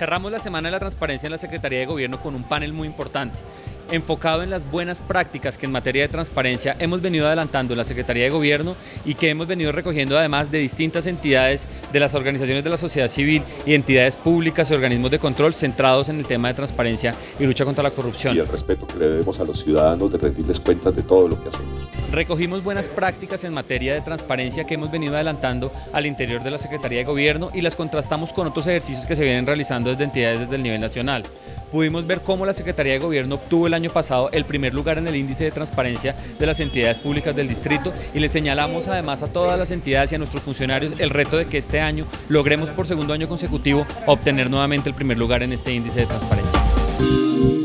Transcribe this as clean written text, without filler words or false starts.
Cerramos la Semana de la Transparencia en la Secretaría de Gobierno con un panel muy importante, enfocado en las buenas prácticas que en materia de transparencia hemos venido adelantando en la Secretaría de Gobierno y que hemos venido recogiendo además de distintas entidades de las organizaciones de la sociedad civil y entidades públicas y organismos de control centrados en el tema de transparencia y lucha contra la corrupción. Y el respeto que le debemos a los ciudadanos de rendirles cuentas de todo lo que hacemos. Recogimos buenas prácticas en materia de transparencia que hemos venido adelantando al interior de la Secretaría de Gobierno y las contrastamos con otros ejercicios que se vienen realizando desde entidades desde el nivel nacional. Pudimos ver cómo la Secretaría de Gobierno obtuvo el año pasado el primer lugar en el índice de transparencia de las entidades públicas del distrito y le señalamos además a todas las entidades y a nuestros funcionarios el reto de que este año logremos por segundo año consecutivo obtener nuevamente el primer lugar en este índice de transparencia.